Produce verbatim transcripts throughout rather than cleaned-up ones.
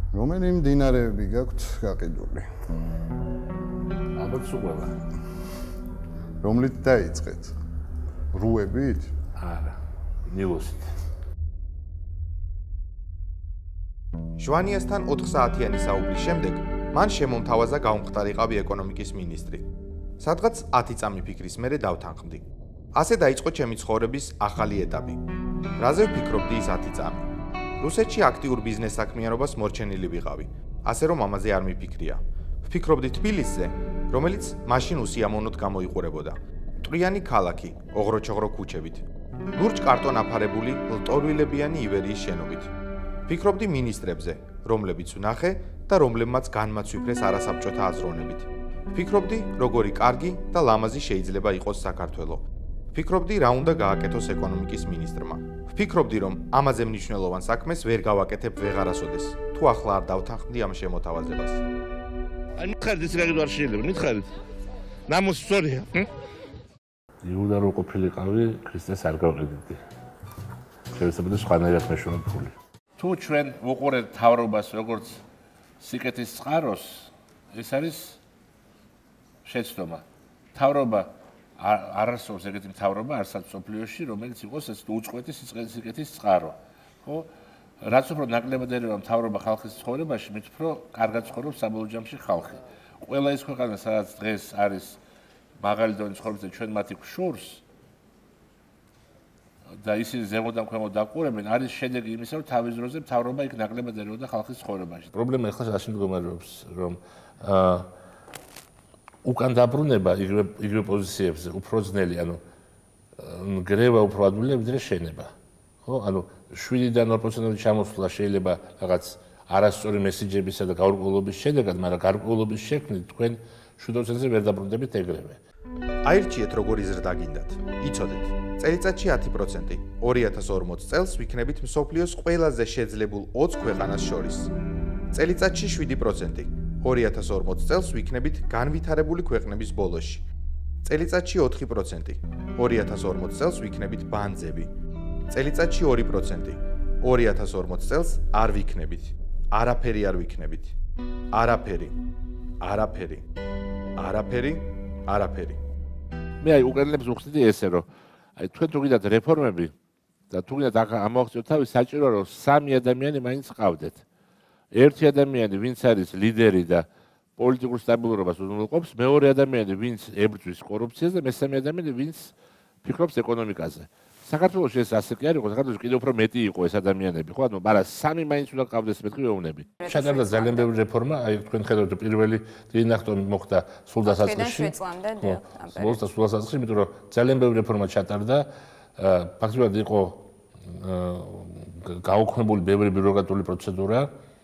რომელი მდინარეები გაქვთ გაყიდული? ალბათ სუყვება. რომლით დაიწყეთ? რუებით? არა, ნილოსით. ჟვანიასთან ოთხ საათიანი საუბრის შემდეგ მან შემომთავაზა გაუმხდარიყავი ეკონომიკის მინისტრი. სადღაც ათი წამი ფიქრის მერე დავთანხმდი. ასე დაიწყო ჩემი ცხოვრების ახალი ეტაპი. რაზე ვფიქრობდი ის ათი წამი? რუსეთში აქტიურ ბიზნეს საქმიანობას მორჩენილი ვიყავი, ასე რომ ამაზე არ მიფიქრია. ვფიქრობდი თბილისზე, რომელიც მაშინ უსიამოვნოდ გამოიყურებოდა. მტვრიანი ქალაქი, ოღროჩოღრო ქუჩებით. ლურჯ კარტონ აფარებული ლტოლვილებიანი ივერიის შენობით. ვფიქრობდი მინისტრებზე, რომლებიც ვნახე და რომლებმაც განმაცვიფრეს არასაბჭოთა აზროვნებით. ვფიქრობდი, როგორი კარგი და ლამაზი შეიძლება იყოს საქართველო. ვფიქრობდი, რა უნდა გააკეთოს ეკონომიკის მინისტრმა. ვფიქრობდი, რომ ამაზე მნიშვნელოვან საქმეს ვერ გავაკეთებ ვეღარასოდეს, თუ ახლა არ დავთანხმდი ამ შემოთავაზებას. აი, მითხარით ის რაგით არ შეიძლება, მითხარით. ნამოსი სწორია. იუდა რო ყოფილიყავი, ქრისტეს არ გავყიდდი. შევეცდები სხვანაირად მეშოვე ფული. თუ ჩვენ ვუყურებთ თავრობას როგორც სიკეთის წყაროს, ეს არის შეცდომა. თავრობა არ არსებობს ეგეთი მთავრობა არსად სოფლიოში, რომელიც იყოს ეს უწყვეტი სიკეთის წყარო. ხო? რაც უფრო ნაკლებად ერევა მთავრობა ხალხის ცხოვრებაში, მით უფრო კარგად ცხოვრობს საბოლოო ჯამში ხალხი. ყველა ის ქვეყანა, სადაც დღეს არის მაღალი დონის ცხოვრება და ჩვენ მათი გვშურს და ისინი ზემოდან ქვემოთ დაყურებენ, არის შედეგი იმისა, რომ თავის დროზე მთავრობა იქ ნაკლებად ერეოდა ხალხის ცხოვრებაში. პრობლემა ახლა რაში მდგომარეობს, რომ აა უკან დაბრუნება იგივე იგივე პოზიციებზე უფრო ძნელი, ანუ გრევა უფრო ადვილია ვიდრე შენება. ხო? ანუ შვიდიდან ორ პროცენტამდე ჩამოსვლა შეიძლება რაღაც არასწორი მესიჯებისა და გაურკვევლობის შედეგად, მაგრამ გაურკვევლობის შექმნით თქვენ შვიდ პროცენტზე ვერ დაბრუნდებით ეგრევე. აირჩიეთ როგორი ზრდა გინდათ. იცოდეთ, წელიწადში ათი პროცენტი, ორი ათას ორმოც წელს ვიქნებით მსოფლიოს ყველაზე შეძლებულ ოცს ქვეყანას შორის. წელიწადში შვიდი პროცენტი, ორი ათას ორმოც წელს ვიქნებით განვითარებული ქვეყნების ბოლოში. წელიწადში ოთხი პროცენტი, ორი ათას ორმოც წელს ვიქნებით ბანძები. წელიწადში ორი პროცენტი, ორი ათას ორმოც წელს არ ვიქნებით. არაფერი არ ვიქნებით. არაფერი. არაფერი. არაფერი. არაფერი. მე აი უკრაინელებს ვუხსნიდი ესე, რომ აი თქვენ თუ გინდათ რეფორმები და თუ გინდათ ამოაღწიოთ თავი, საჭიროა რომ სამი ადამიანი მაინც ყავდეთ. ერთი ადამიანი, ვინც არის ლიდერი და პოლიტიკურ სტაბილურობას უზრუნველყოფს, მეორე ადამიანი, ვინც ებრძვის კორუფციას და მესამე ადამიანი, ვინც ფიქრობს ეკონომიკაზე. საქართველოში ეს ასე კი არ იყო, საქართველოში კიდევ უფრო მეტი იყო ეს ადამიანები, ხო? ანუ მაგრამ სამი მაინც უნდა ყავდეს მეთქი ვეუბნები. ჩატარდა ძალიან ბევრი რეფორმა, აი თქვენ ხედავთ პირველი დინახტომი მოხდა სულ დასაწყისში. სულ დასაწყისში, იმიტომ რომ ძალიან ბევრი რეფორმა ჩატარდა, ფაქტობრივად იყო გაუქმებული ბევრი ბიუროკრატიული პროცედურა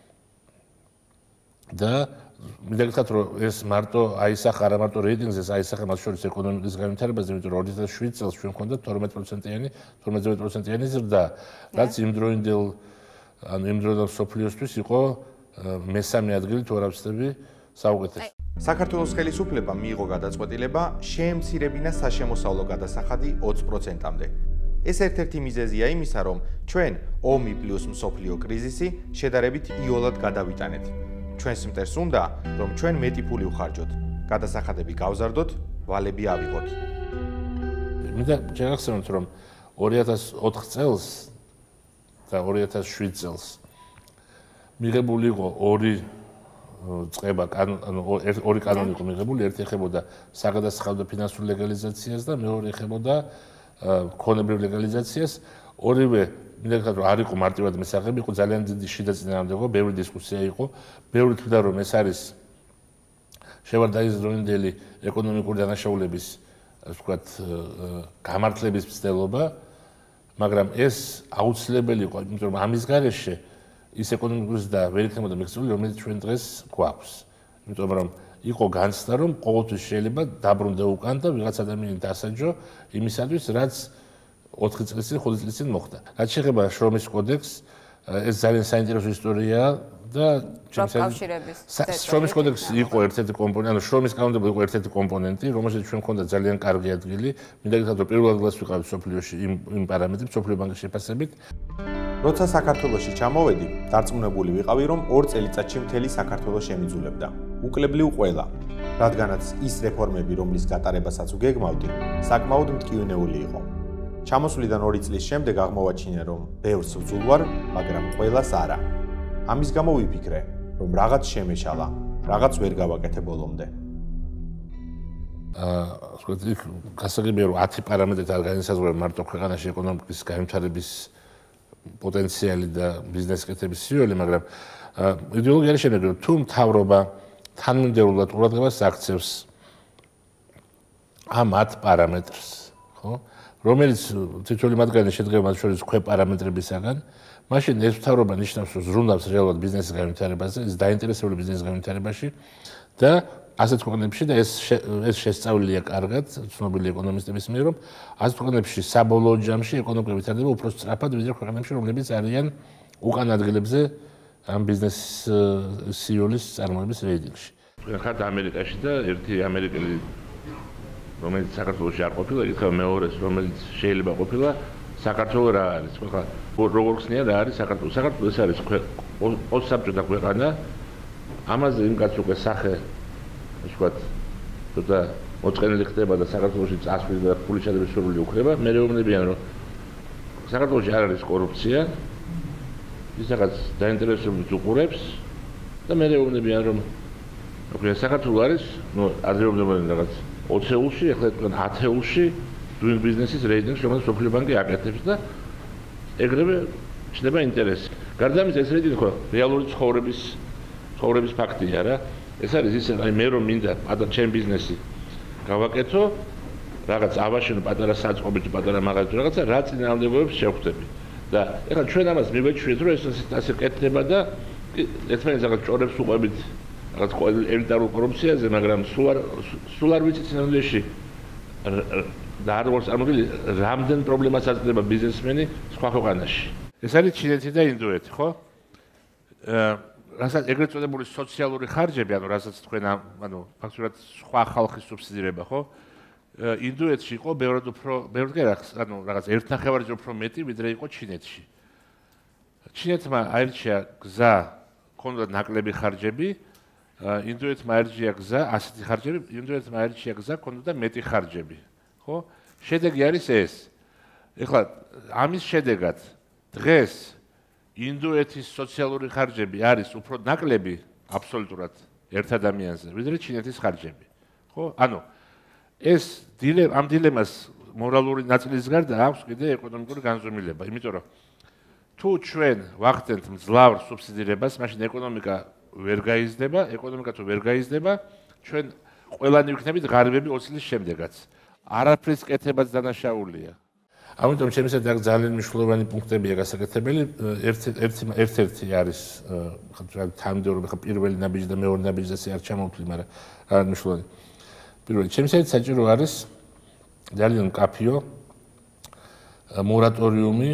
და მინდა გითხრათ, რომ ეს მარტო აისახა არა მარტო რეიტინგზე, ეს აისახა მათ შორის ეკონომიკის განვითარებაზე, იმიტომ რომ ორი ათას შვიდ წელს ჩვენ გვქონდა თორმეტ პროცენტიანი, თორმეტ პროცენტიანი ზრდა, რაც იმდროინდელ ანუ იმდროინდელ სოფლიოსთვის იყო მესამე ადგილი თუ არ ვცდები საუკეთესო. საქართველოს ხელისუფლებამ მიიღო გადაწყვეტილება შეემცირებინა საშემოსავლო გადასახადი ოცი პროცენტამდე. ეს ერთ-ერთი მიზეზია იმისა, რომ ჩვენ ომი პლუს მსოფლიო კრიზისი შედარებით იოლად გადავიტანეთ. ჩვენს მტერს უნდა, რომ ჩვენ მეტი ფული ვხარჯოთ, გადასახადები გავზარდოთ, ვალები ავიღოთ. მინდა შეგახსენოთ, რომ ორი ათას ოთხ წელს და ორი ათას შვიდ წელს მიღებული იყო ორი წება, ანუ ორი კანონი იყო მიღებული, ერთი ეხებოდა საგადასახადო და ფინანსურ ლეგალიზაციას და მეორე ეხებოდა ქონებრივ ლეგალიზაციას. ორივე მინდა გითხრათ, რომ არ იყო მარტივად მისაღები, იყო ძალიან დიდი შიდა წინააღმდეგობა, ბევრი დისკუსია იყო, ბევრი თვიდა რომ ეს არის შევარდაიზროინდელი ეკონომიკური დანაშაულების, ასე ვთქვათ, გამართლების მცდელობა, მაგრამ ეს აუცილებელი იყო, იმიტომ რომ ამის გარეშე ის ეკონომიკური ზრდა ვერ იქნებოდა მიღწეული, რომელიც ჩვენ დღეს გვაქვს. იმიტომ რომ იყო განცდა, რომ ყოველთვის შეიძლება დაბრუნდე უკან და ვიღაც ადამიანი დასაჯო იმისათვის, რაც ოთხი წლის წინ, ხუთი წლის წინ მოხდა. რაც შეეხება შრომის კოდექსს, ეს ძალიან საინტერესო ისტორიაა და შრომის კოდექსი იყო ერთ-ერთი კომპონენტი, ანუ შრომის კანონმდებლობა იყო ერთ-ერთი კომპონენტი, რომელშიც ჩვენ მქონდა ძალიან კარგი ადგილი. მინდა გითხრათ, რომ პირველ ადგილას ვიყავით სოფლიოში იმ იმ პარამეტრით, სოფლიო ბანკის შეფასებით. როცა საქართველოში ჩამოვედი, დარწმუნებული ვიყავი, რომ ორ წელიწადში მთელი საქართველო შემიძულებდა. უკლებლივ ყველა, რადგანაც ის რეფორმები, რომლის გატარებასაც უგეგმავდი, საკმაოდ მტკივნეული იყო. ჩამოსვლიდან ორი წლის შემდეგ აღმოვაჩინე, რომ ბევრს ვძულვარ, მაგრამ ყველას არა. ამის გამო ვიფიქრე, რომ რაღაც შემეშალა, რაღაც ვერ გავაკეთე ბოლომდე. აა, ვთქვი, გასაგებია, რომ ათი პარამეტრით არ განისაზღვრება მარტო ქვეყანაში ეკონომიკის განვითარების პოტენციალი და ბიზნესის კეთების სიუელი, მაგრამ იდეოლოგია არის შემდეგი, რომ თუ მთავრობა თანმიმდევრულად ყურადღებას აქცევს ამ ათ პარამეტრს, ხო? რომელიც თითოეული მათგანი შედგება მათ შორის ქვეპარამეტრებისაგან, მაშინ ეს მთავრობა ნიშნავს, რომ ზრუნავს რეალურად ბიზნესის განვითარებაზე, ის დაინტერესებული ბიზნესის განვითარებაში და ასეთ ქვეყნებში და ეს ეს შესწავლილია კარგად ცნობილი ეკონომისტების მიერ, რომ ასეთ ქვეყნებში საბოლოო ჯამში ეკონომიკა ვითარდება უფრო სწრაფად, ვიდრე ქვეყნებში, რომლებიც არიან უკან ადგილებზე ამ ბიზნესის სიულის წარმოების რეიტინგში. ხართ ამერიკაში და ერთი ამერიკელი რომელიც საქართველოში არ ყოფილა, ითქვა მეორეს, რომელიც შეიძლება ყოფილა, საქართველო რა არის? ხა როგორ ხსნია რა არის საქართველო? საქართველო ეს არის პოსტსაბჭოთა ქვეყანა. ამაზე იმ კაც უკვე სახე ვთქვათ, თუმცა მოწყენილი ხდება და საქართველოში წასვლის და ფულის შედების სურვილი უქრება, მე მეუბნებიან, რომ საქართველოში არ არის კორუფცია, ის რაღაც დაინტერესებით უყურებს და მე მეუბნებიან, რომ უკვე საქართველო არის, ნუ ადრეობდნენ რაღაც ოცეულში, ახლა თქვენ ათეულში doing business-ის რეიტინგში, რომელიც სოფლიო ბანკი აკეთებს და ეგრევე ჩნდება ინტერესი. გარდა ამისა, ეს რეიტინგი ხო რეალური ცხოვრების ცხოვრების ფაქტია რა. ეს არის ისე, აი მე რომ მინდა პატარა ჩემ ბიზნესი გავაკეთო, რაღაც ავაშენო პატარა საწყობი თუ პატარა მაღაზია თუ რაღაცა, რა წინააღმდეგობებს შევხვდები. და ეხლა ჩვენ ამას მივეჩვიეთ, რომ ეს ასე კეთდება და ერთმანეთს რაღაც ჭორებს უყვებით რაღაც ელიტარულ კორუფციაზე, მაგრამ სულ არ სულ არ ვიცი წინამდეში და არ ვარ წარმოგიდგენელი, რამდენ პრობლემას აძლევდა ბიზნესმენი სხვა ქვეყანაში. ეს არის ჩინეთი და ინდოეთი, ხო? რასაც ეგრეთ წოდებული სოციალური ხარჯები, ანუ რასაც თქვენ ანუ ფაქტურად სხვა ხალხის სუბსიდირება, ხო? ინდოეთში იყო ბევრად უფრო, ბევრად კი არა, ანუ რაღაც ერთნახევარზე უფრო მეტი, ვიდრე იყო ჩინეთში. ჩინეთმა აირჩია გზა, ჰქონდა ნაკლები ხარჯები, ინდოეთმა აირჩია გზა, ასეთი ხარჯები, ინდოეთმა აირჩია გზა, ჰქონდა მეტი ხარჯები, ხო? შედეგი არის ეს. ეხლა ამის შედეგად დღეს ინდოეთის სოციალური ხარჯები არის უფრო ნაკლები აბსოლუტურად ერთ ადამიანზე, ვიდრე ჩინეთის ხარჯები. ხო? ანუ ეს დილემა ამ დილემას მორალური ნაწილის გარდა აქვს კიდე ეკონომიკური განზომილება, იმიტომ რომ თუ ჩვენ ვახდენთ მძლავრ სუბსიდირებას, მაშინ ეკონომიკა ვერ გაიზრდება, ეკონომიკა თუ ვერ გაიზრდება, ჩვენ ყველანი ვიქნებით ღარიბები ოცი წლის შემდეგაც. არაფრის კეთებაც დანაშაულია. ამიტომ ჩემს ერთ ძალიან მნიშვნელოვანი პუნქტებია გასაკეთებელი. ერთ-ერთი არის თანმიმდევრობა, ხა პირველი ნაბიჯი და მეორე ნაბიჯი ასე არ ჩამოვთვლი, მაგრამ რა მნიშვნელოვანი. პირველი, ჩემს ერთ საჭირო არის ძალიან მკაფიო მორატორიუმი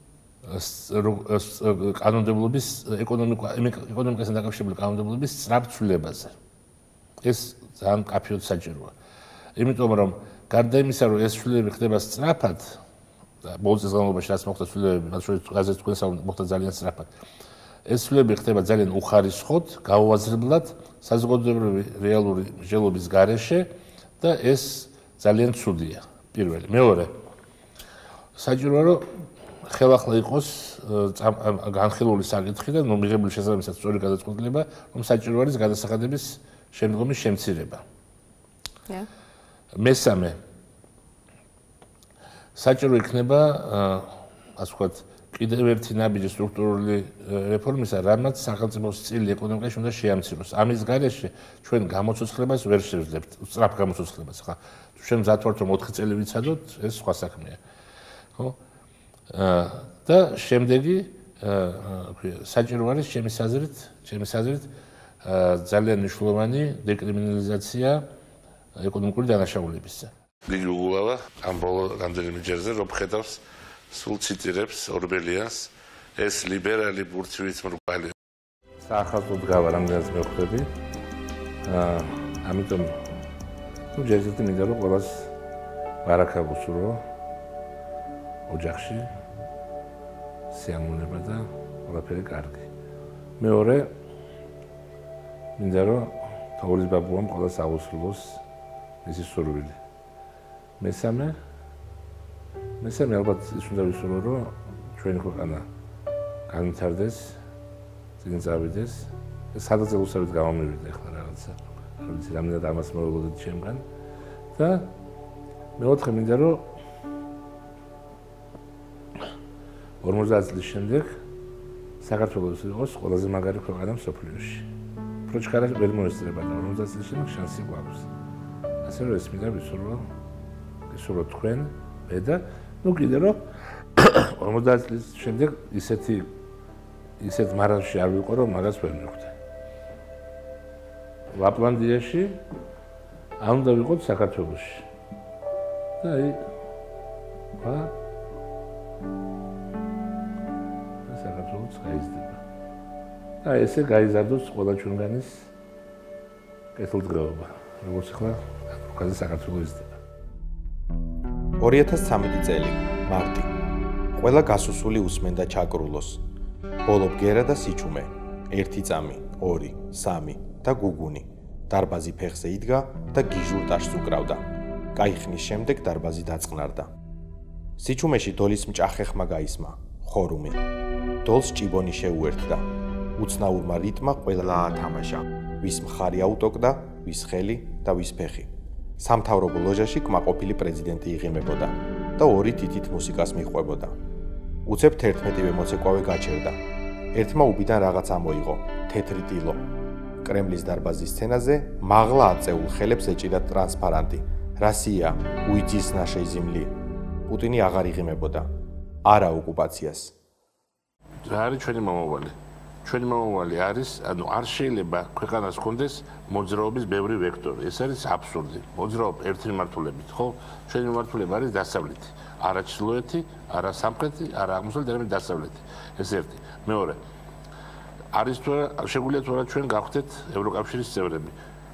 კანონმდებლობის ეკონომიკასთან დაკავშირებული კანონმდებლობის სწრაფ ცვლილებაზე. ეს ძალიან მკაფიოდ საჭიროა. იმიტომ რომ გარდა იმისა, რომ ეს ცვლილებები ხდება სწრაფად, ბოლო წელს განმავლობაში რაც მოხდა ცვლილებები, მათ შორის გაზეთ თქვენ მოხდა ძალიან სწრაფად. ეს ცვლილებები ხდება ძალიან უხარისხოდ, გაუაზრებლად, საზოგადოებრივი რეალური მსჯელობის გარეშე და ეს ძალიან ცუდია. პირველი, მეორე. საჭიროა რომ ხელახლა იყოს განხილული საკითხი და ნუ მიღებული შესაბამისად სწორი გადაწყვეტილება, რომ საჭირო არის გადასახადების შემდგომი შემცირება. მესამე საჭირო იქნება, ასე ვთქვათ, კიდევ ერთი ნაბიჯი სტრუქტურული რეფორმისა, რამაც სახელმწიფოს წილი ეკონომიკაში უნდა შეამციროს. ამის გარეშე ჩვენ გამოცოცხლებას ვერ შევძლებთ, სწრაფ გამოცოცხლებას. ხა თუ ჩვენ მზად ვართ რომ ოთხი წელი ვიცადოთ, ეს სხვა საქმეა. ხო? და შემდეგი, საჭირო არის ჩემის აზრით, ჩემის აზრით ძალიან მნიშვნელოვანი დეკრიმინალიზაცია ეკონომიკური დანაშაულებისა. გიგი უგულავა ამ ბოლო რამდენიმე ჯერზე რომ ხედავს სულ ციტირებს ორბელიანს ეს ლიბერალი ბურთივით მრგვალი საახალწლოდ გავა რამდენიც მევხვდები აა ამიტომ ნუ ჯერჯერობით მინდა რომ ყველას ბარაქა ვუსურო ოჯახში სიამოვნება და ყველაფერი კარგი. მეორე მინდა რომ თოვლის ბაბუამ ყველას აუსრულოს მისი სურვილი. მესამე მესამე ალბათ ის უნდა ვისურვო რომ ჩვენი ქვეყანა განვითარდეს, წინ წავიდეს. სადაც უსწრებით გამომივიდა ახლა რაღაცა. არ ვიცი რამდენად ამას მოულოდეთ ჩემგან და მეოთხე მინდა რომ ორმოცდაათ წლის შემდეგ საქართველოს იყოს ყველაზე მაგარი ქვეყანა მსოფლიოში. პროჩკარა ვერ მოესწრება და ორმოცდაათ წლის შემდეგ შანსი გვაქვს. ასე რომ ეს მინდა ვისურვო, ვისურვო თქვენ, მე და ნუ კიდე რომ ორმოცდაათ წლის შემდეგ ისეთი ისეთ მარანში არ ვიყო რომ მაგას ვერ მივხვდე. ლაპლანდიაში არ უნდა ვიყოთ საქართველოში. და აი ვა საქართველოს გაიზრდება. და ესე გაიზარდოს ყველა ჩვენგანის კეთილდღეობა. როგორც ახლა უკაზე საქართველოს იზრდება. ორი ათას ცხრამეტი წელი, მარტი. ყველა გასუსული უსმენდა ჩაკრულოს. ბოლო ბგერა და სიჩუმე. ერთი წამი, ორი, სამი და გუგუნი. დარბაზი ფეხზე იდგა და გიჟურ ტაშს უკრავდა. კაი ხნის შემდეგ დარბაზი დაწყნარდა. სიჩუმეში დოლის მჭახეხმა გაისმა, ხორუმი. დოლს ჭიბონი შეუერთდა. უცნაურმა რიტმა ყველა ათამაშა. ვის მხარი აუტოკდა, ვის ხელი და ვის ფეხი. სამთავრობო ლოჟაში კმაყოფილი პრეზიდენტი იღიმებოდა და ორი თითით მუსიკას მიყვებოდა. უცებ თერთმეტივე მოცეკვავე გაჩერდა. ერთმა უბიდან რაღაც ამოიღო, თეთრი ტილო. კრემლის დარბაზის სცენაზე მაღლა აწეულ ხელებს ეჭირა ტრანსპარანტი. რასია, უიძის ნაშეი ზიმლი. პუტინი აღარ იღიმებოდა. არა ოკუპაციას. რა არის ჩვენი მომავალი? ჩვენი მომავალი არის, ანუ არ შეიძლება ქვეყანას ჰქონდეს მოძრაობის ბევრი ვექტორი. ეს არის აბსურდი. მოძრაობა ერთი მიმართულებით, ხო? ჩვენი მიმართულება არის დასავლეთი. არა ჩრდილოეთი, არა სამხრეთი, არა აღმოსავლეთი, არამედ დასავლეთი. ეს ერთი. მეორე. არის თუ შეგვიძლია თუ არა ჩვენ გავხდეთ ევროკავშირის წევრები.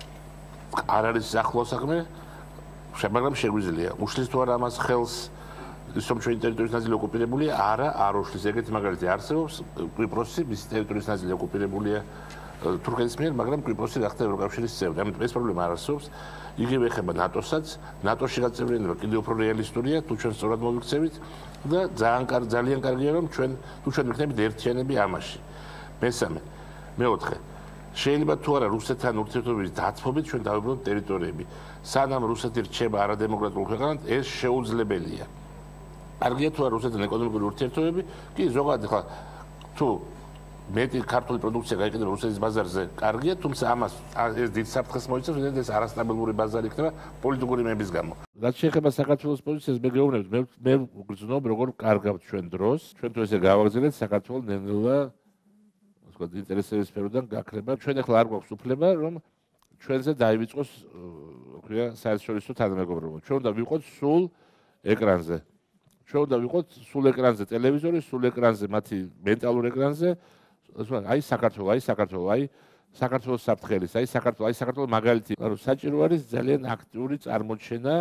არ არის ახლო საქმე, მაგრამ შეგვიძლია. უშლის თუ არა ამას ხელს ის რომ ჩვენი ტერიტორიის ნაწილი ოკუპირებულია, არა, არ უშლის. ეგეთი მაგალითი არსებობს, კვიპროსი, მისი ტერიტორიის ნაწილი ოკუპირებულია თურქეთის მიერ, მაგრამ კვიპროსი გახდა ევროკავშირის წევრი. ამიტომ ეს პრობლემა არ არსებობს. იგივე ეხება ნატოსაც. ნატოში გაწევრიანება კიდევ უფრო რეალისტურია, თუ ჩვენ სწორად მოვიქცევით და ძალიან კარგი ძალიან კარგია რომ ჩვენ თუ ჩვენ ვიქნებით ერთიანები ამაში. მესამე, მეოთხე. შეიძლება თუ არა რუსეთთან ურთიერთობის დათმობით ჩვენ დავიბრუნოთ ტერიტორიები. სანამ რუსეთი რჩება არადემოკრატიულ ქვეყანად, ეს შეუძლებელია. კარგია თუ არა რუსეთთან ეკონომიკური ურთიერთობები, კი ზოგადად ხა თუ მეტი ქართული პროდუქცია გაიყიდება რუსეთის ბაზარზე, კარგია, თუმცა ამას ეს დიდ საფრთხეს მოიცავს, ვინაიდან ეს არასტაბილური ბაზარი იქნება პოლიტიკური მების გამო. რაც შეეხება საქართველოს პოზიციას, მე გეუბნებით, მე მე ვგრძნობ, როგორ კარგავთ ჩვენ დროს, ჩვენ თუ ესე გავაგზავნეთ საქართველოს ნელ-ნელა ვთქვათ, ინტერესების სფეროდან გაქრება. ჩვენ ახლა არ გვაქვს უფლება, რომ ჩვენზე დაივიწყოს, ვთქვია, საერთაშორისო თანამეგობრობა. ჩვენ უნდა ვიყოთ სულ ეკრანზე. ჩვენ უნდა ვიყოთ სულ ეკრანზე ტელევიზორის, სულ ეკრანზე მათი მენტალურ ეკრანზე. აი საქართველოს, აი საქართველოს, აი საქართველოს საფრთხელის, აი საქართველოს, აი საქართველოს მაგალითი. ანუ საჭირო არის ძალიან აქტიური წარმოჩენა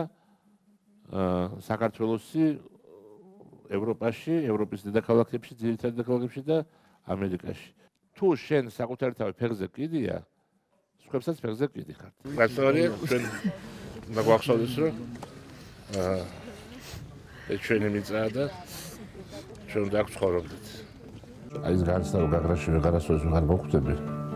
საქართველოსი ევროპაში, ევროპის დედაქალაქებში, ძირითად დედაქალაქებში და ამერიკაში. თუ შენ საკუთარი თავი ფეხზე კიდია, სხვებსაც ფეხზე კიდი ხარ. გასწორია, ჩვენ უნდა გვახსოვდეს, რომ აა ეს ჩვენი მიწაა და ჩვენ უნდა აქ ცხოვრობდეთ. აი ეს განცდა გაგრაში ვეღარასოდეს ვეღარ მოხვდები.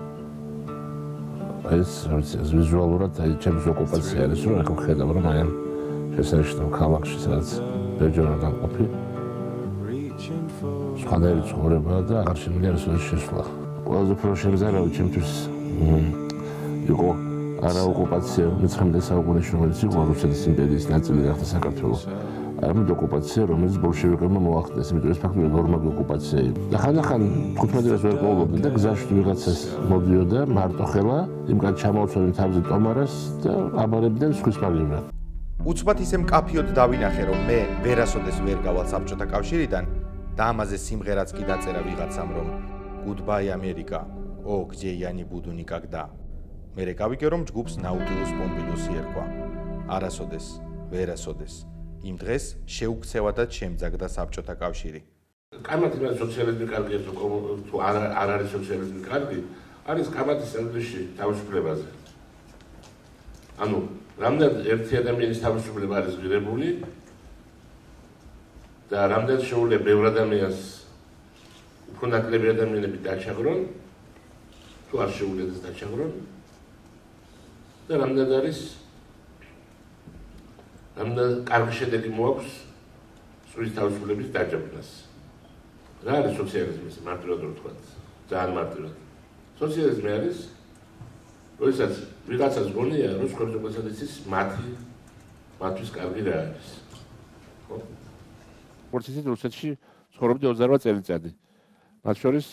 ეს ეს ვიზუალურად აი ჩემს ოკუპაცია არის, რომ ახლა ხედავ, რომ აი ამ შესანიშნავ ქალაქში სადაც ბეჯონა დაყოფი. სხვადასხვა ცხოვრება და აღარ შემიძლია ეს შესვლა. ყველაზე უფრო შემზარავი ჩემთვის იყო არა ოკუპაცია მეცხრამეტე საუკუნეში, რომელიც იყო რუსეთის იმპერიის ნაწილი გახდა საქართველო. არამედ ოკუპაცია, რომელიც ბოლშევიკებმა მოახდინეს, იმიტომ ეს ფაქტობრივად ნორმალური ოკუპაცია იყო. და ხანდახან თხუთმეტი დღეს ვერ პოულობდნენ და გზაში ვიღაცას მოდიოდა მარტო ხელა, იმკან ჩამოუცვევდნენ თავზე ტომარას და აბარებდნენ სხვის მაგივრად. უცბად ისე მკაფიოდ დავინახე, რომ მე ვერასოდეს ვერ გავალ საბჭოთა კავშირიდან და ამაზე სიმღერაც კი დაწერა ვიღაცამ, რომ Goodbye America, o где я не буду никогда. მერე გავიგე, რომ ჯგუფს Nautilus Pompilius ერქვა. არასოდეს, ვერასოდეს. იმ დღეს შეუქცევადად შემძაგდა საბჭოთა კავშირი. კამათი მას სოციალიზმი კარგია თუ არ არ არის სოციალიზმი კარგი, არის კამათის სანდვიჩი თავისუფლებაზე. ანუ რამდენ ერთი ადამიანის თავისუფლება არის ღირებული და რამდენ შეუძლია ბევრ ადამიანს უფრო ნაკლები ადამიანები დაჩაგრონ, თუ არ შეუძლიათ დაჩაგრონ და რამდენ არის რამდენ კარგი შედეგი მოაქვს სულის თავისუფლების დაჯავრებას. რა არის სოციალიზმის მარტივად ვთქვათ, ძალიან მარტივად. სოციალიზმი არის როდესაც ვიღაცას გონია, რომ სხვებს უბრალოდ იცის მათი მათთვის კარგი რა არის. ხო? პროცესით რუსეთში ცხოვრობდი ოცდარვა წელიწადი. მათ შორის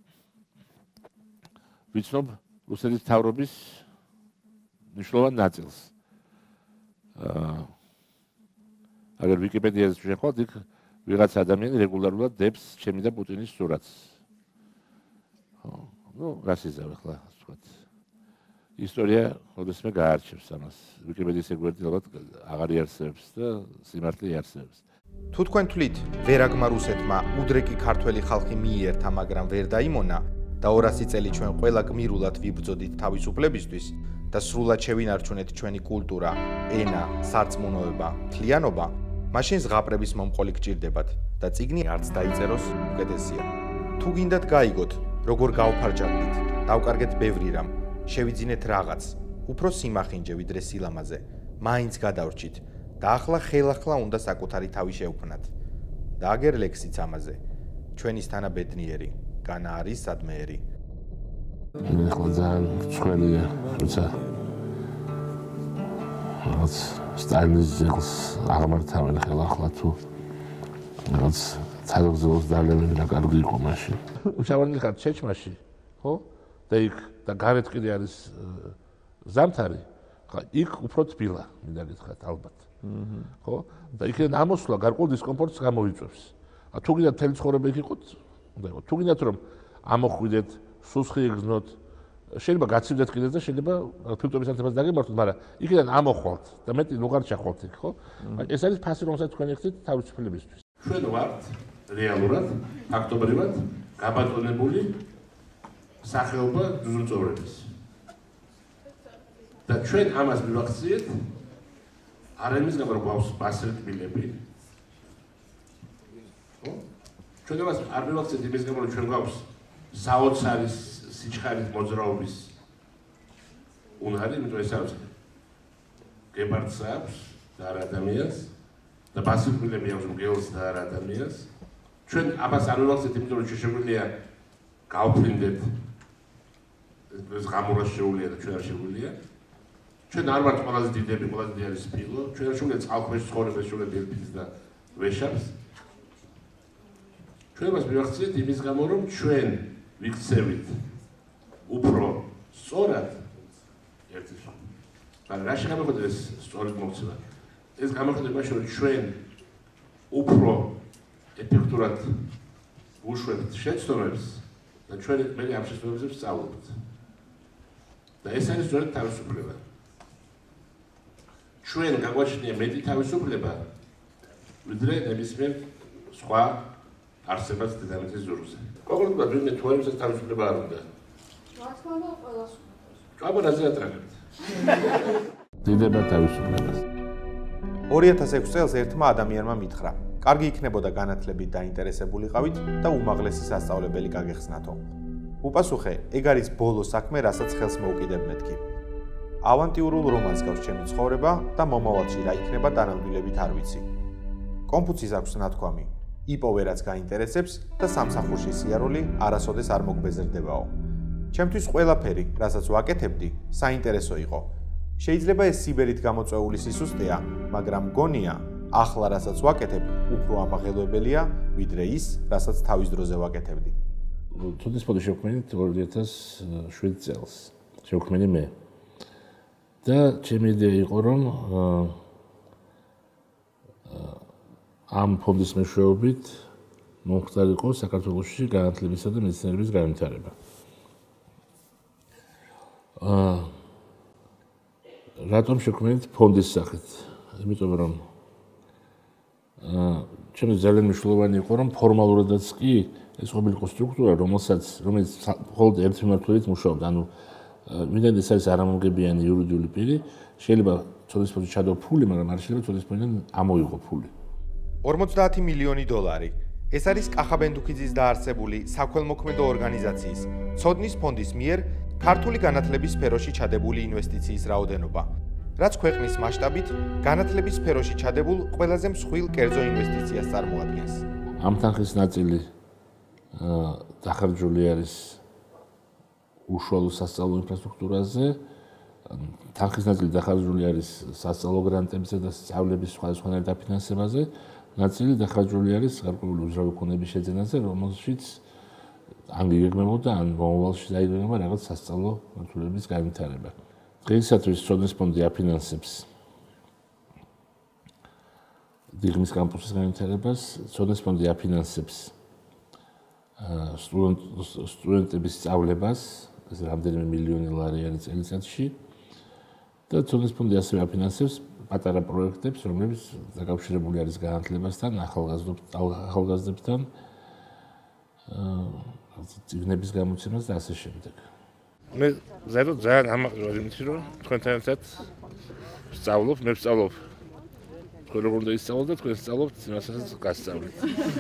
ვიცნობ რუსეთის მთავრობის მნიშვნელოვან ნაწილს. აა აგერ ვიკიპედიაზე შევხედოთ, იქ ვიღაც ადამიანი რეგულარულად დებს ჩემი და პუტინის სურათს. ხო, ну, რასიზავ ახლა, ვთქვათ. ისტორია როდესმე გაარჩევს ამას. ვიკიპედიის ეგვერდი ალბათ აღარ იარსებებს და სიმართლე იარსებებს. თუ თქვენ თვლით, ვერაგმა რუსეთმა უდრეკი ქართველი ხალხი მიიერთა, მაგრამ ვერ დაიმონა და ორასი წელი ჩვენ ყველა გმირულად ვიბრძოდით თავისუფლებისთვის და სრულად შევინარჩუნეთ ჩვენი კულტურა, ენა, სარწმუნოება, მთლიანობა, მაშინ ზღაპრების მომყოლი გჭირდებათ და წიგნი არც დაიწეროს უკეთესია. თუ გინდათ გაიგოთ, როგორ გავფარჯავდით, დავკარგეთ ბევრი რამ, შევიძინეთ რაღაც, უფრო სიმახინჯე ვიდრე სილამაზე, მაინც გადავრჩით და ახლა ხელახლა უნდა საკუთარი თავი შევქმნათ. და აგერ ლექსიც ამაზე. ჩვენისთანა ბედნიერი, განა არის სადმეერი. ახლა ძალიან ცხვენია, როცა რაც სტალინის ძეგლს აღმართავენ ხელახლა თუ რაც ცალგზელოს დალევენ და კარგი იყო მაშინ. უშავარნი ხარ ჩეჩმაში, ხო? და იქ და გარეთ კიდე არის ზამთარი. ხა იქ უფრო თბილა, მინდა გითხრათ ალბათ. ხო? და იქიდან ამოსვლა გარკვეულ დისკომფორტს გამოიწვევს. თუ გინდათ თელი ცხოვრება იქ იყოთ, უნდა იყოს. თუ გინდათ რომ ამოხვიდეთ, სუსხი იგზნოთ, შეიძლება გაცივდეთ კიდეც და შეიძლება ფილტვების ანთებას დაგემართოთ, მაგრამ იქიდან ამოხვალთ და მეტი ნუ არ ჩახვალთ იქ, ხო? ეს არის ფასი, რომელსაც თქვენ ეხდით თავისუფლებისთვის. ჩვენ ვართ რეალურად, ფაქტობრივად გაბატონებული სახეობა ძუძუმწოვრების. და ჩვენ ამას მივახციეთ არ იმის გამო, რომ გვაქვს ბასრი თბილები. ხო? ჩვენ ამას არ მივახციეთ იმის გამო, რომ ჩვენ გვაქვს საოცარი სიჩქარის მოძრაობის უნარი, იმიტომ ეს არის გეპარდს აქვს და არ ადამიანს და ბასრი თბილები აქვს მგელს და არ ადამიანს. ჩვენ ამას არ მივახციეთ, იმიტომ რომ შეგვიძლია გავფრინდეთ ეს გამურას შეუძლია და ჩვენ არ შეგვიძლია. ჩვენ არ ვართ ყველაზე დიდები, ყველაზე დიდი სპილო, ჩვენ არ შეგვიძლია წყალქვეშ ცხოვრებას შეგვიძლია დელფინს და ვეშაპს. ჩვენ მას მივახციეთ იმის გამო, რომ ჩვენ ვიქცევით უფრო სწორად ერთის. მაგრამ რა შეგვიძლია ეს სწორად მოხდება? ეს გამოხდება იმაში, რომ ჩვენ უფრო ეფექტურად ვუშვებთ შეცდომებს და ჩვენ მე ამ შეცდომებზე ვსწავლობთ. და ეს არის სწორედ თავისუფლება. ჩვენ გაგვაჩნია მეტი თავისუფლება, ვიდრე ნებისმიერ სხვა არსებას დედამიწის ზურგზე. კონკრეტულად ვინმე თუ არის თავისუფლება არ უნდა. რა თქმა უნდა, ყველას უნდა. აბა რაზე ატრაგებთ? დიდება თავისუფლებას. ორი ათას ექვსი წელს ერთმა ადამიანმა მითხრა: "კარგი იქნებოდა განათლებით დაინტერესებულიყავით და უმაღლესი სასწავლებელი გაგეხსნათო." უპასუხე: "ეგ არის ბოლო საქმე, რასაც ხელს მოუკიდებ მეთქი. ავანტიურულ რომანს გავს ჩემი ცხოვრება და მომავალში რა იქნება დანამდვილებით არ ვიცი." კონფუცის აქვს ნათქვამი: "იპოვე რაც გაინტერესებს და სამსახურში სიარული არასოდეს არ მოგბეზრდებაო." ჩემთვის ყველაფერი, რასაც ვაკეთებდი, საინტერესო იყო. შეიძლება ეს სიბერით გამოწვეული სისუსტეა, მაგრამ მგონია, ახლა რასაც ვაკეთებ, უფრო ამაღელვებელია, ვიდრე ის, რასაც თავის დროზე ვაკეთებდი. თუნდაც პოდი შევქმნით ორი ათას შვიდ წელს. შევქმნი მე. და ჩემი იდეა იყო, რომ ამ ფონდის მეშვეობით მომხდარიყო საქართველოში განათლებისა და მეცნიერების განვითარება. აა რატომ შევქმნით ფონდის სახით? იმიტომ რომ ჩემს ძალიან მნიშვნელოვანი იყო რომ ფორმალურადაც კი ეს ყოფილიყო სტრუქტურა რომელსაც რომელიც მხოლოდ ერთი მმართველით მუშაობდა ანუ ვინმე ეს არის არამომგებიანი იურიდიული პირი შეიძლება ცოდის ფონდში ჩადო ფული მაგრამ არ შეიძლება ცოდის ფონდიდან ამოიღო ფული ორმოცდაათი მილიონი დოლარი ეს არის კახაბენდუქიძის დაარსებული საქველმოქმედო ორგანიზაციის ცოდნის ფონდის მიერ ქართული განათლების სფეროში ჩადებული ინვესტიციის რაოდენობა რაც ქვეყნის მასშტაბით განათლების სფეროში ჩადებულ ყველაზე მსხვილ კერძო ინვესტიციას წარმოადგენს. ამ თანხის ნაწილი დახარჯული არის უშუალო სასწავლო ინფრასტრუქტურაზე, თანხის ნაწილი დახარჯული არის სასწავლო გრანტებზე და სწავლების სხვადასხვანაირ დაფინანსებაზე, ნაწილი დახარჯული არის გარკვეული უძრავი ქონების შეძენაზე, რომელშიც ან გიგეგმებოდა, ან მომავალში დაიგეგმება რაღაც სასწავლო მართულების განვითარება. დღეისათვის ცოდნის ფონდი აფინანსებს დიღმის კამპუსის განვითარებას, ცოდნის ფონდი აფინანსებს სტუდენტების სწავლებას, ეს რამდენიმე მილიონი ლარი არის წელიწადში და ცოდნის ფონდი ასევე აფინანსებს პატარა პროექტებს, რომლებიც დაკავშირებული არის განათლებასთან, ახალგაზრდებთან, წიგნების გამოცემას და ასე შემდეგ. მე ზედმეტ ძალიან ამაყრია იმით რომ თქვენთან ერთად ვსწავლობ, მე ვსწავლობ. თქვენ როგორ უნდა ისწავლოთ და თქვენ სწავლობთ იმასაც გასწავლეთ.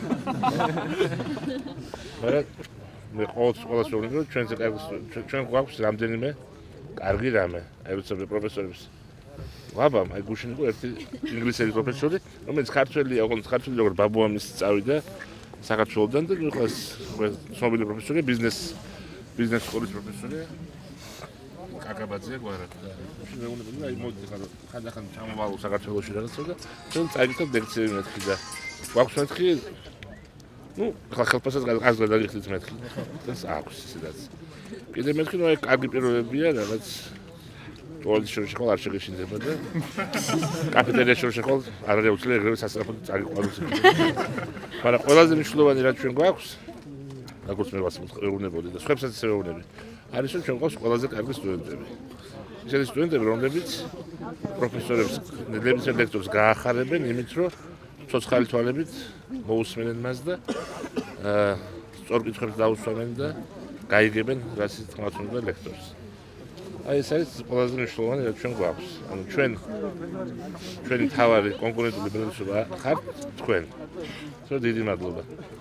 მაგრამ მე ყოველთვის ყოველს ვუყურებ რომ ჩვენზე კარგი ჩვენ გვაქვს რამდენიმე კარგი რამე. აი როცა პროფესორებს ვაბამ, აი გუშინ იყო ერთი ინგლისელი პროფესორი, რომელიც ქართველია, ოღონდ ქართველი როგორ ბაბუამის წავიდა საქართველოდან და ყოველს ცნობილი პროფესორია ბიზნეს ბიზნეს სკოლის პროფესორია კაკაბაძე გვარად და შეგვიძლია აი მოდი ხარ ხანდახან ჩამოვალო საქართველოში რაღაცა და ჩვენ წაიგეთ ლექციები მეთქი და გვაქვს მეთქი ну ხალხალფასაც გაზრდა დაგიხდით მეთქი და აქვს ისედაც კიდე მეთქი რომ აი კარგი პირველებია რაღაც ტუალეტში შორში ხვალ არ შეგეშინდება და კაფეტერიაში შორში ხვალ არ არის უძლია ეგრევე სასწრაფოდ წაგიყვანოს მაგრამ ყველაზე მნიშვნელოვანი რაც ჩვენ გვაქვს როგორც მე ვასწავლებოდი და სხვებსაც ისე ვეუბნები. არის რომ ჩვენ გვაქვს ყველაზე კარგი სტუდენტები. ისეთი სტუდენტები, რომლებიც პროფესორებს, ნებისმიერ ლექტორს გაახარებენ იმით, რომ ცოცხალი თვალებით მოусმენენ მას და აა სწორ კითხვებს დაუსვამენ და გაიგებენ, რაც თქმაც უნდა ლექტორს. აი ეს არის ყველაზე მნიშვნელოვანი რაც ჩვენ გვაქვს. ანუ ჩვენ ჩვენი თავარი კონკურენტული ბიზნესობა ხართ თქვენ. ხო დიდი მადლობა.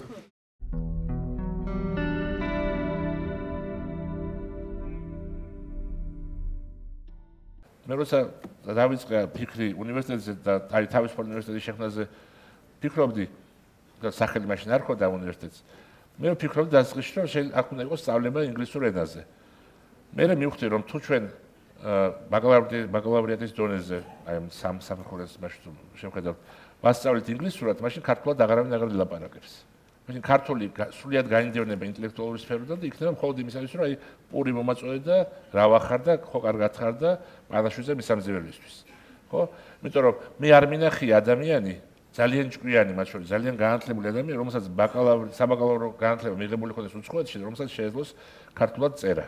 მე როცა დავიწყე ფიქრი უნივერსიტეტზე და აი თავისუფალ უნივერსიტეტის შექმნაზე ფიქრობდი და სახელი მაშინ არ ხოდა უნივერსიტეტს. მე ვფიქრობდი დასაწყისში რომ შეიძლება აქ უნდა იყოს სწავლება ინგლისურ ენაზე. მე მივხვდი რომ თუ ჩვენ ბაკალავრიატის დონეზე აი სამ საფეხურებს მაშინ შევხედავთ ვასწავლეთ ინგლისურად, მაშინ ქართულად აღარავინ აღარ ვილაპარაკებს. მაშინ ქართული სრულიად გაინდევნება ინტელექტუალური სფეროდან და იქნება მხოლოდ იმისათვის რომ აი პური მომაწოდე და რა ვახარ და ხო კარგად ხარ და პანაშვიდზე მისამძიებელისთვის. ხო? იმიტომ რომ მე არ მინახია ადამიანი ძალიან ჭკვიანი მათ შორის ძალიან განათლებული ადამიანი რომელსაც ბაკალავრი საბაკალავრო განათლება მიღებული ხოდეს უცხოეთში რომელსაც შეეძლოს ქართულად წერა.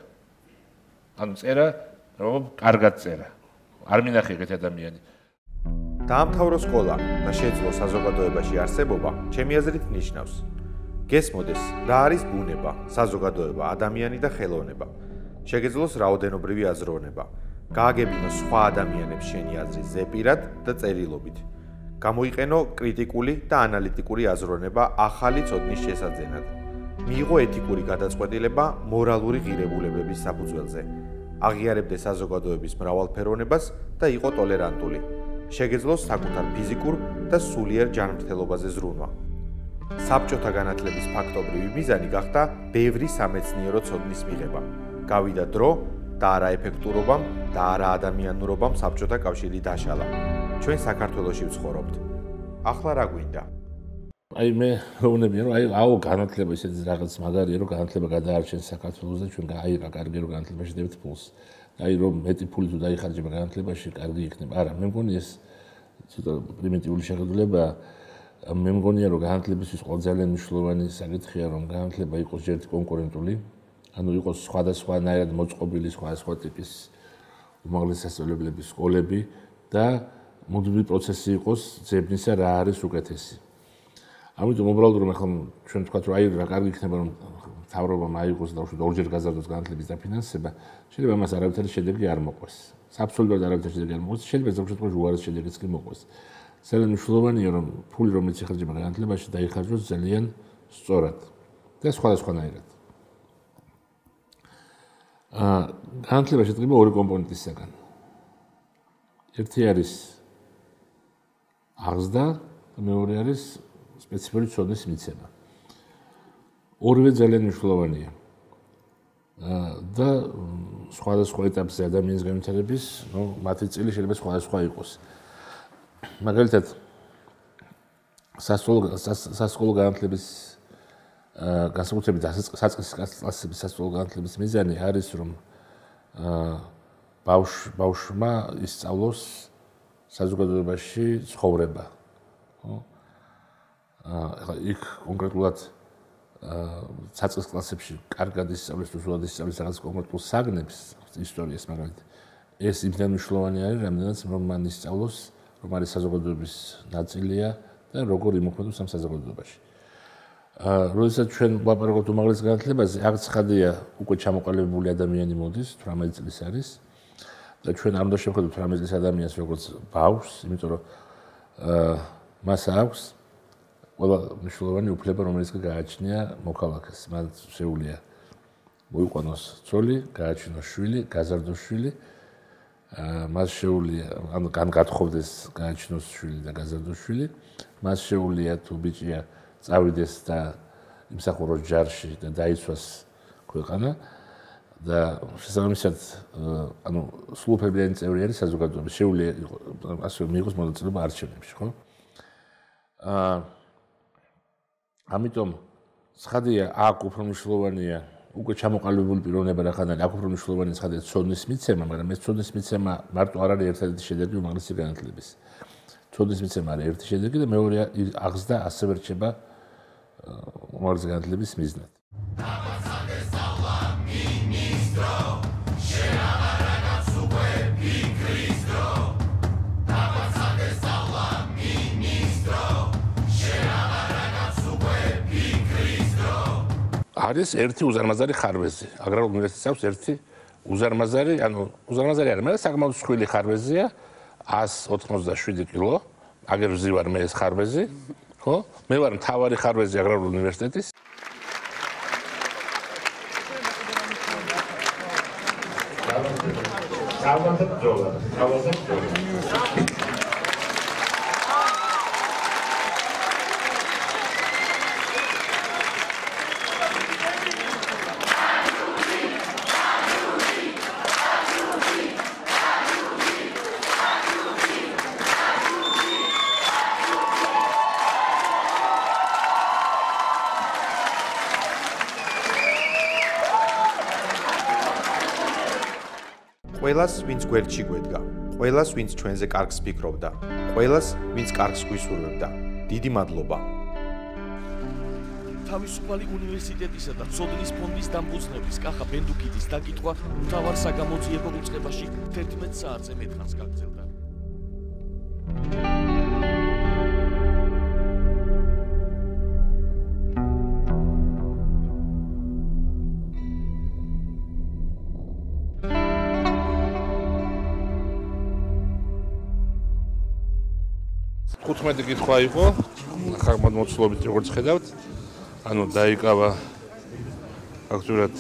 ანუ წერა რომ კარგად წერა. არ მინახია ეგეთი ადამიანი. დაამთავრო სკოლა და შეძლო საზოგადოებაში არსებობა, ჩემი აზრით ნიშნავს გესმოდეს რა არის ბუნება, საზოგადოება, ადამიანი და ხელოვნება. შეგეძლოს რაოდენობრივი აზროვნება. გააგებინოს სხვა ადამიანებს შენი აზრის ზეპირად და წერილობით. გამოიყენო კრიტიკული და ანალიტიკური აზროვნება ახალი ცოდნის შესაძენად. მიიღო ეთიკური გადაწყვეტილება მორალური ღირებულებების საფუძველზე. აღიარებდა საზოგადოების მრავალფეროვნებას და იყო ტოლერანტული. შეგეძლოს საკუთარ ფიზიკურ და სულიერ ჯანმრთელობაზე ზრუნვა. საბჭოთა განათლების ფაქტობრივი მიზანი გახდა ბევრი სამეცნიერო ცოდნის მიღება. გავიდა დრო და არაეფექტურობამ და არაადამიანურობამ საბჭოთა კავშირი დაშალა. ჩვენ საქართველოში ვცხოვრობთ. ახლა რა გვინდა? აი მე ვეუბნები რომ აი აუ განათლება ისეთი რაღაც მაგარია რომ განათლება გადაარჩენს საქართველოს და ჩვენ აიღა კარგი რომ განათლებაში დევთ ფულს. აი რომ მეტი ფული თუ დაიხარჯება განათლებაში კარგი იქნება. არა, მე მგონი ეს ცოტა პრიმიტიული შეხედულებაა. მე მგონია რომ განათლებისთვის ყველა ძალიან მნიშვნელოვანი საკითხია რომ განათლება იყოს ერთი კონკურენტული, ანუ იყოს სხვადასხვანაირად მოწყობილი სხვადასხვა ტიპის უმაღლესი სასწავლებლების სკოლები და მუდმივი პროცესი იყოს ძებნისა რა არის უკეთესი. ამიტომ უბრალოდ რომ ახლა ჩვენ თქვათ რომ აი რა კარგი იქნება რომ მთავრობამ აიღოს და უშუალოდ ორჯერ გაზარდოს განათლების დაფინანსება, შეიძლება მას არავითარი შედეგი არ მოყვეს. აბსოლუტურად არავითარი შედეგი არ მოყვეს, შეიძლება ზოგ შემთხვევაში უარეს შედეგიც კი მოყვეს. ძალიან მნიშვნელოვანია რომ ფული რომელიც იხარჯება განათლებაში დაიხარჯოს ძალიან სწორად და სხვადასხვანაირად. აა განათლება შედგება ორი კომპონენტისგან. ერთი არის აღზრდა და მეორე არის სპეციფიკური ცოდნის მიცემა. ორივე ძალიან მნიშვნელოვანია. და სხვადასხვა ეტაპზე ადამიანის განვითარების, ну, მათი წილი შეიძლება სხვადასხვა იყოს. მაგალითად, სასწავლო სასწავლო განათლების განსაკუთრებით საწყის კლასების სასწავლო განათლების მიზანი არის, რომ ბავშვ ბავშვმა ისწავლოს საზოგადოებაში ცხოვრება. ხო? აა იქ კონკრეტულად საწყის კლასებში კარგად ისწავლის თუ სულად ისწავლის რაღაც კონკრეტულ საგნებს, ისტორიას მაგალითად. ეს იმდენ მნიშვნელოვანი არის, რამდენიც რომ მან ისწავლოს, რომ არის საზოგადოების ნაწილია და როგორ იმოქმედებს ამ საზოგადოებაში. აა როდესაც ჩვენ ვლაპარაკობთ უმაღლეს განათლებაზე, აქ ცხადია უკვე ჩამოყალიბებული ადამიანი მოდის, თვრამეტი წლის არის და ჩვენ არ უნდა შევხედოთ თვრამეტი წლის ადამიანს როგორც ბავშვს, იმიტომ რომ აა მას აქვს ყველა მნიშვნელოვანი უფლება, რომელიც გააჩნია მოქალაქეს. მან შეუძლია მოიყვანოს ცოლი, გააჩინოს შვილი, გაზარდოს შვილი. აა მას შეუძლია ანუ გათხოვდეს, გააჩინოს შვილი და გაზარდოს შვილი. მას შეუძლია თუ ბიჭია წავიდეს და იმსახუროს ჯარში და დაიცვას ქვეყანა და შესაბამისად ანუ სრულუფლებიანი წევრი არის საზოგადოების. შეუძლია ასე მიიღოს მონაწილეობა არჩევნებში, ხო? აა ამიტომ ცხადია აქ უფრო მნიშვნელოვანია უკვე ჩამოყალიბებული პიროვნება რახანანი აქ უფრო მნიშვნელოვანია ცხადია ცოდნის მიცემა, მაგრამ ეს ცოდნის მიცემა მარტო არ არის ერთადერთი შედეგი უმაღლესი განათლების. ცოდნის მიცემა არის ერთი შედეგი და მეორე აღზრდა ასევე რჩება უმაღლესი განათლების მიზნად. არის ერთი უზარმაზარი ხარვეზი. აგრარულ უნივერსიტეტს აქვს ერთი უზარმაზარი, ანუ უზარმაზარი არის, მაგრამ საკმაოდ მსხვილი ხარვეზია, ას ოთხმოცდაშვიდი კილო. აგერ ვზივარ მე ეს ხარვეზი, ხო? მე ვარ მთავარი ხარვეზი აგრარულ უნივერსიტეტის. დავასწრებ ბრძოლა, დავასწრებ ბრძოლა. ყველას, ვინც გვერდში გვედგა, ყველას, ვინც ჩვენზე კარგს ფიქრობდა, ყველას, ვინც კარგს გვისურვებდა. დიდი მადლობა. თავისუფალი უნივერსიტეტისა და ცოდნის ფონდის დამფუძნებლის კახა ბენდუკიძის დაკითხვა მთავარ საგამოძიებო უწყებაში თერთმეტ საათზე მეტხანს გაგრძელდა. ხუთმეტი კითხვა იყო, ხარბად მოცულობით როგორც ხედავთ, ანუ დაიკავა ფაქტურად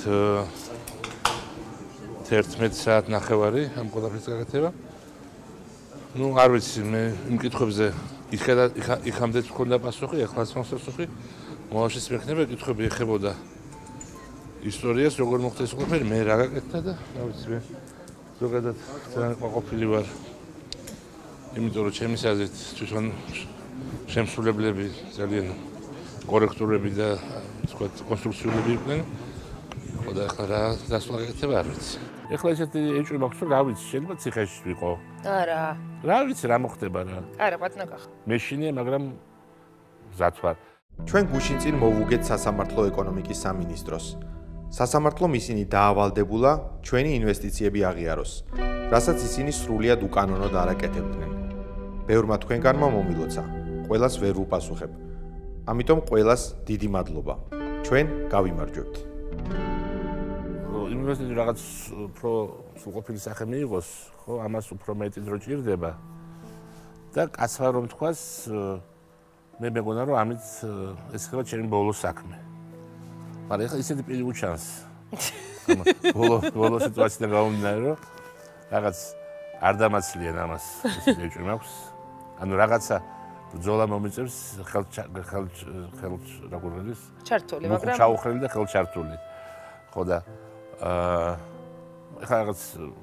თერთმეტი საათ ნახევარი ამ ყველაფრის გაკეთება. ნუ არ ვიცი, მე იმ კითხვებზე იქამდე თქონდა პასუხი, ახლაც მაქვს პასუხი. მოაშის მექნება კითხვები ეხებოდა ისტორიას, როგორ მოხდა ეს ყველაფერი, მე რა გაკეთდა და რა ვიცი, მე ზოგადად ძალიან ყოფილი ვარ. იმიტომ რომ ჩემი აზრით თვითონ შემსრულებლები ძალიან კორექტურები და თქვა კონსტრუქციულები იყვნენ. და ახლა რა დასვლა გაკეთება არ ვიცი. ეხლა ესეთი ეჭვი მაქვს რომ რა ვიცი, შეიძლება ციხეში ვიყო. არა. რა ვიცი რა მოხდება რა. არა, ბატონო კახა. მეშინია, მაგრამ მზად ვარ. ჩვენ გუშინ წინ მოვუგეთ სასამართლო ეკონომიკის სამინისტროს. სასამართლომ ისინი დაავალდებულა ჩვენი ინვესტიციები აღიაროს, რასაც ისინი სრულიად უკანონოდ არ აკეთებდნენ. ბევრმა თქვენგანმა მომილოცა, ყველას ვერ ვუპასუხებ. ამიტომ ყველას დიდი მადლობა. ჩვენ გავიმარჯვებთ. უნივერსიტეტი რაღაც უფრო სრულყოფილი სახე მიიღოს, ხო, ამას უფრო მეტი დრო ჭირდება. და კაცმა რომ თქვას, მე მეგონა რომ ამით ეს ხება ჩემი ბოლო საქმე. მაგრამ ეხლა ისეთი პირი უჩანს. ბოლო ბოლო სიტუაციიდან გამომდინარე რომ რაღაც არ დამაცლიან ამას, ისე ეჭვი მაქვს. ანუ რაღაცა ბრძოლა მომიწევს ხელ ხელ ხელ როგორ არის? ჩართული, მაგრამ ჩაუხრელი და ხელ ჩართული. ხო და აა ეხლა რაღაც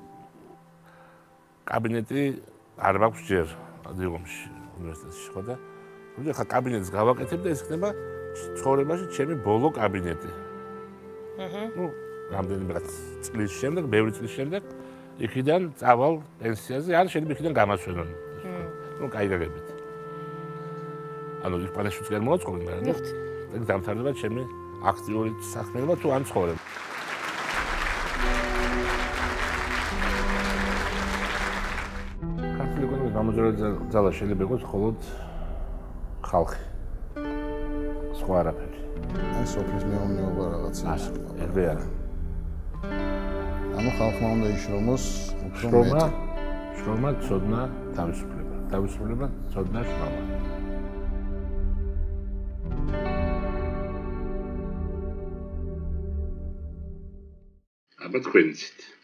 კაბინეტი არ მაქვს ჯერ დილომში უნივერსიტეტში, ხო და რომ ეხლა კაბინეტს გავაკეთებ და ეს ხდება ცხოვრებაში ჩემი ბოლო კაბინეტი. აჰა. ნუ რამდენიმე წლის შემდეგ, ბევრი წლის შემდეგ იქიდან წავალ პენსიაზე, ან შეიძლება იქიდან გამასვენონ. ნუ კაი გაგებით. ანუ იქ პანაშიც ვერ მოაწყობენ, მაგრამ ეგ დამთავრდება ჩემი აქტიური საქმიანობა თუ ან ცხოვრება. ქართული ეკონომიკის გამოძრაობის ძალა შეიძლება იყოს მხოლოდ ხალხი. სხვა არაფერი. აი სოფლის მეურნეობა რაღაცა. ერბე არა. ანუ ხალხმა უნდა იშრომოს უფრო შრომა, შრომა, ცოდნა, თავისუფლება. თავისუფლება, ცოდნა, შრომა. აბა თქვენიცით.